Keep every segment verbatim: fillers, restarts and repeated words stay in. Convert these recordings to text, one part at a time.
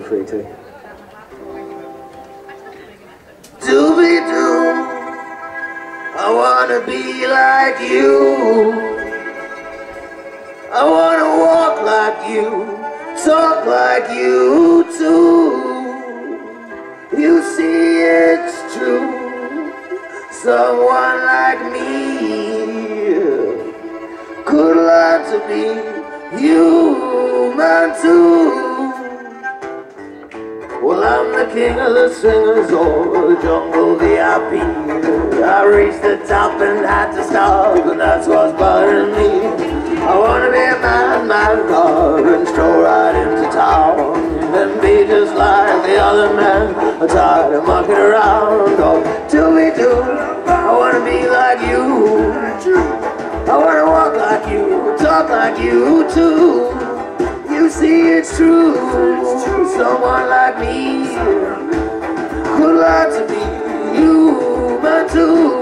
pretty. Doobie-doo, I wanna be like you. I wanna walk like you, talk like you too. You see it's true, someone like me could learn to be human too. Well, I'm the king of the singers, or the jungle V I P. I reached the top and had to stop, and that's what's bothering me. I wanna be a man, man, car, and stroll right into town, and be just like the other men, I'm tired of mucking around. Oh, do-we-do, I wanna be like you. I wanna walk like you, talk like you too. You see it's true, someone like me could learn to be human too.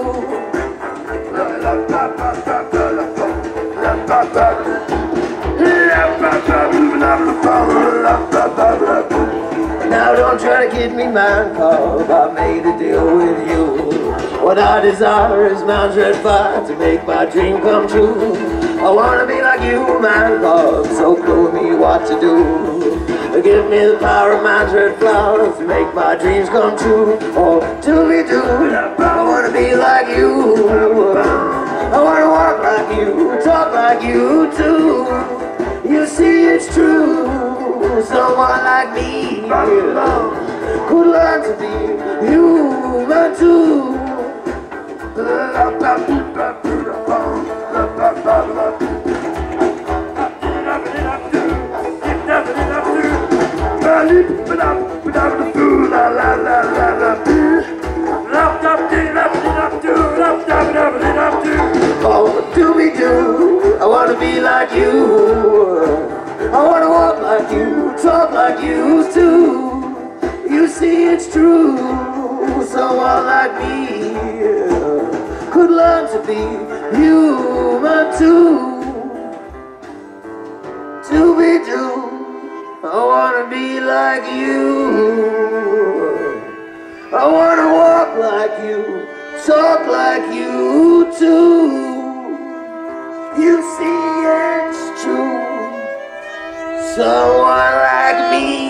Now don't try to kid me, man, cause I made a deal with you. What I desire is Mount Red Fire to make my dream come true. I wanna be like you, man, cause so cool me what to do. Give me the power of Mount Red flowers to make my dreams come true. Oh, do-be-do, I wanna be like you. I wanna walk like you, talk like you too. You see it's true, someone like me could learn to be human too. Oh, do-be-do, I wanna be like you. I wanna walk like you, talk like you too. You see it's true, someone like me could learn to be human too. Do-be-do, I wanna be like you. I wanna walk like you, talk like you too. You see it's true, someone like me